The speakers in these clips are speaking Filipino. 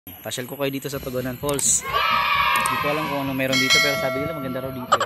Pasyal ko kayo dito sa Tugunan Falls. Hindi ko alam kung ano meron dito pero sabi nila maganda raw dito.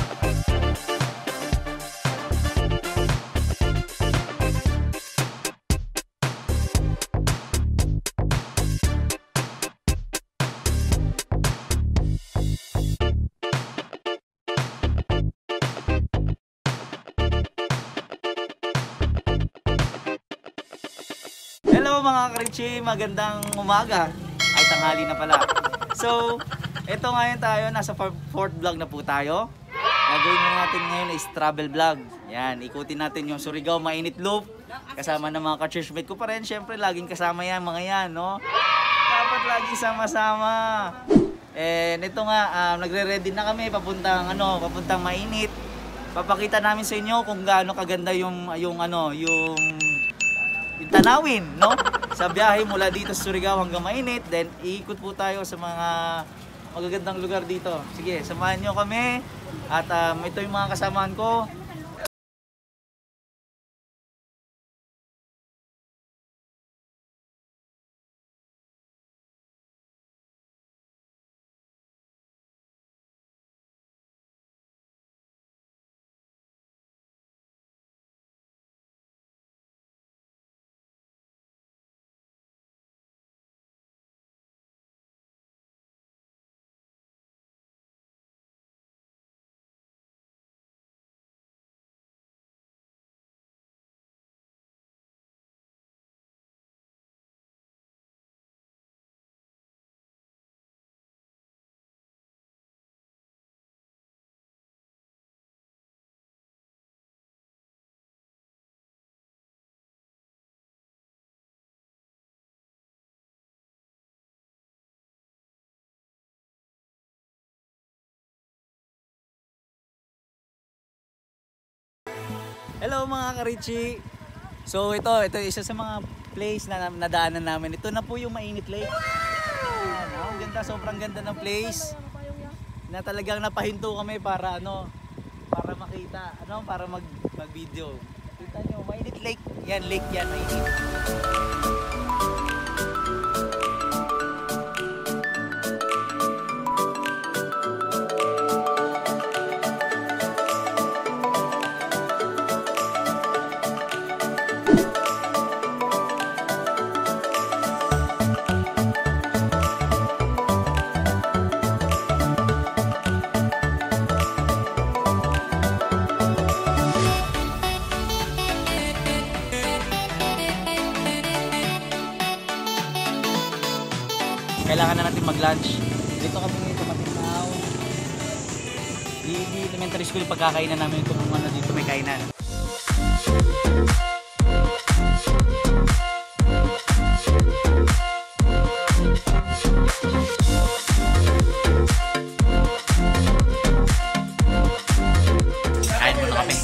Hello mga ka-Richie, magandang umaga. Ay tanghali na pala. So, eto ngayon tayo, nasa fourth vlog na po tayo. Gagawin natin ngayon is travel vlog. Yan, ikutin natin yung Surigao Mainit Loop. Kasama ng mga ka-churchmate ko pa rin. Siyempre, laging kasama yan, mga yan, no? Dapat lagi sama-sama. And ito nga, nagre-ready na kami papuntang Mainit. Papakita namin sa inyo kung gaano kaganda yung tanawin, no? Sa biyahe mula dito sa Surigao hanggang Mainit, then iikot po tayo sa mga magagandang lugar dito. Sige, samahan nyo kami at ito yung mga kasamahan ko. Hello mga ka-Richie. So ito isa sa mga place na nadaanan namin. Ito na po yung Mainit Lake. Ang ganda, sobrang ganda ng place. Na talagang napahinto kami para para makita, para mag-video. Kita nyo, Mainit Lake. Yan, lake yan, Mainit. Kailangan na natin mag-lunch. Dito kami ngayon sa Matinaw. Di elementary school yung pagkakainan namin ito kung dito may kainan. Kain muna kami.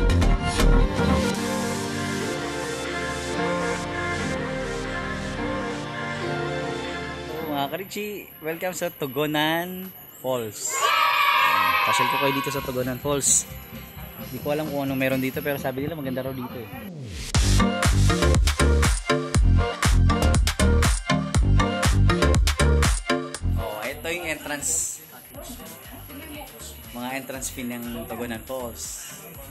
Mga ka-Richie, welcome sa Tugunan Falls. Pasyal ko kayo dito sa Tugunan Falls. Hindi ko alam kung ano meron dito pero sabi nila maganda raw dito eh. Oh, ito yung entrance. Mga entrance fee ng Tugunan Falls.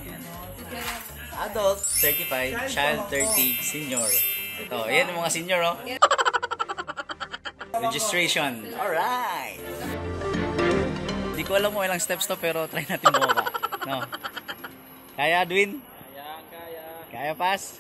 Adult 35, child 30, senior. Ito, ayan yung mga senior oh. Registration. Alright. Hindi ko alam kung ilang steps to pero try natin bumaba. No. Kaya, Edwin? Kaya. Kaya, Pas?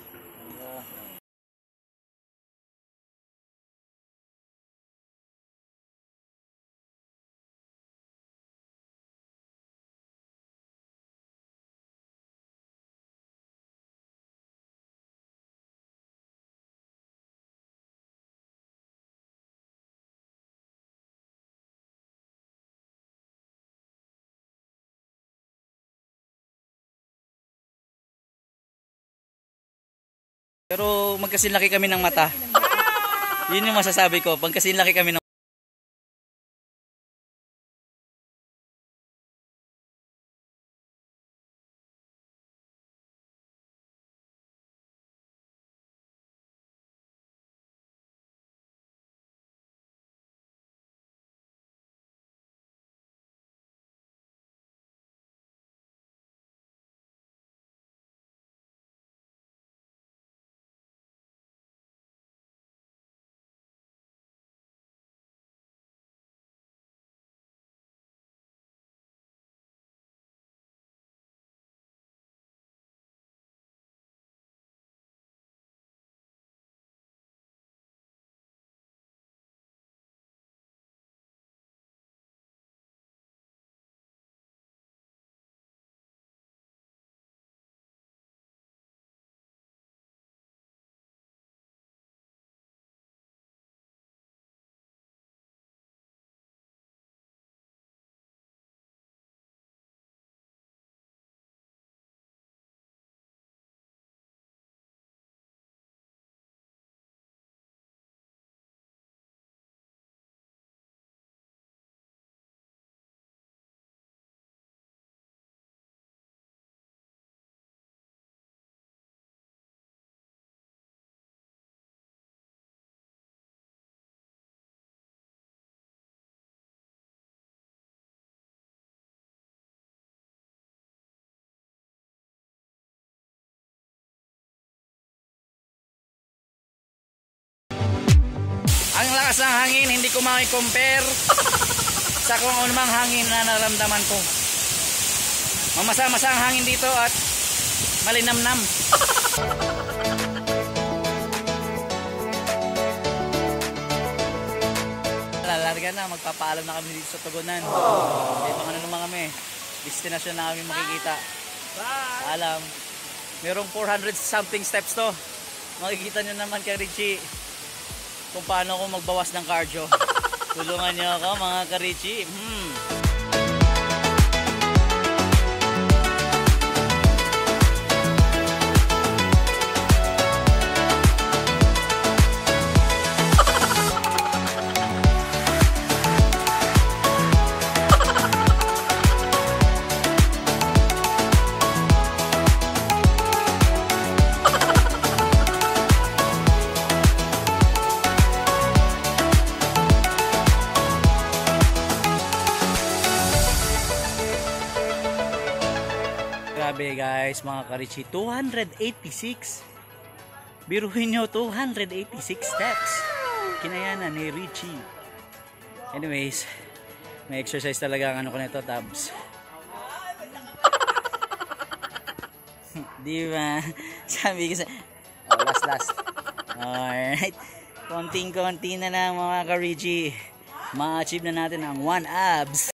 Pero magkasinlaki kami ng mata. Yun yung masasabi ko. Magkasinlaki kami ng lakas ng hangin, hindi ko maki-compare sa kung anumang hangin na naramdaman ko. Mamasa-masa ang hangin dito at malinamnam. Lalarga na, magpapaalam na kami dito sa Tugunan. May mga ano naman kami, destinasyon na kami makikita. Alam, merong 400 something steps to. Makikita nyo naman kay Richie kung paano ako magbawas ng cardio. Tulungan nyo ako mga ka-Richie. Grabe guys, mga ka-Richie, 286. Biruin nyo, 286 steps. Kinayanan ni Richie. Anyways, may exercise talaga ang ano ko nito, tabs. Di ba? Sabi ko sa... Oh, last. Alright. Konting-konti na lang mga ka-Richie. Ma-achieve na natin ang 1 abs.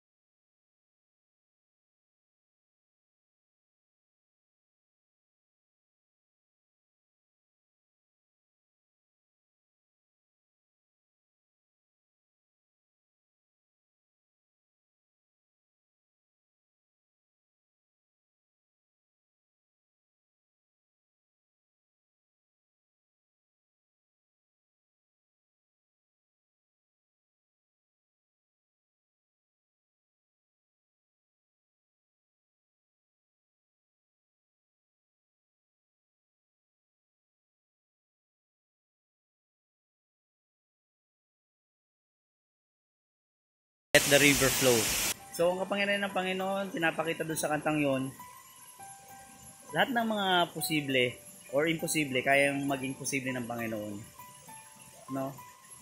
Let the river flow. So, ang kapangyarihan ng Panginoon, pinapakita doon sa kantang yon. Lahat ng mga posible or imposible, kayang maging posible ng Panginoon. No?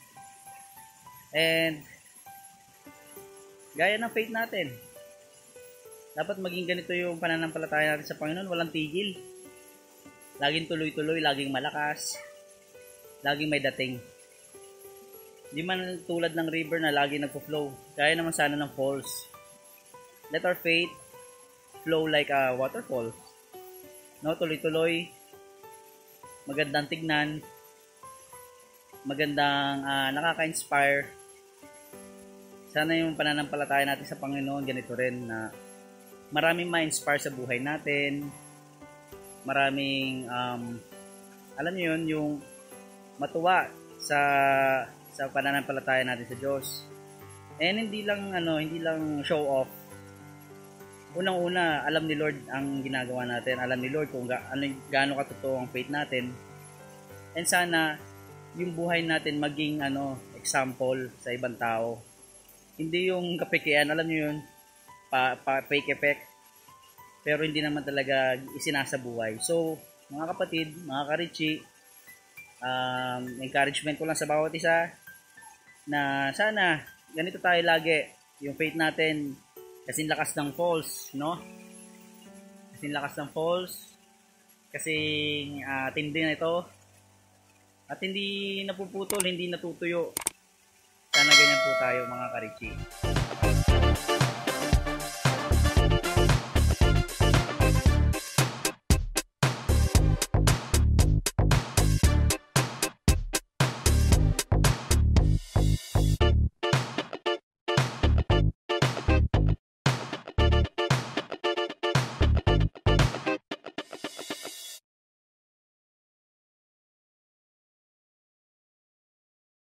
And, gaya ng faith natin, dapat maging ganito yung pananampalataya natin sa Panginoon, walang tigil. Laging tuloy-tuloy, laging malakas, laging may dating. Di man tulad ng river na lagi nagpo-flow. Kaya naman sana ng falls. Let our faith flow like a waterfall. No, tuloy-tuloy. Magandang tignan. Magandang nakaka-inspire. Sana yung pananampalataya natin sa Panginoon ganito rin na maraming ma-inspire sa buhay natin. Maraming alam niyo yun, yung matuwa sa pananampalataya natin sa Diyos. And hindi lang show off. Unang-una, alam ni Lord ang ginagawa natin. Alam ni Lord kung gaano katotoo ang faith natin. And sana yung buhay natin maging example sa ibang tao. Hindi yung kapekean, alam niyo yun, fake effect. Pero hindi naman talaga isinasabuhay. So, mga kapatid, mga ka-Richie, encouragement ko lang sa bawat isa na sana ganito tayo lagi, yung faith natin kasing lakas ng falls, no? Kasing lakas ng falls, kasing tindi na ito at hindi napuputol, hindi natutuyo. Sana ganyan po tayo mga ka-Richie.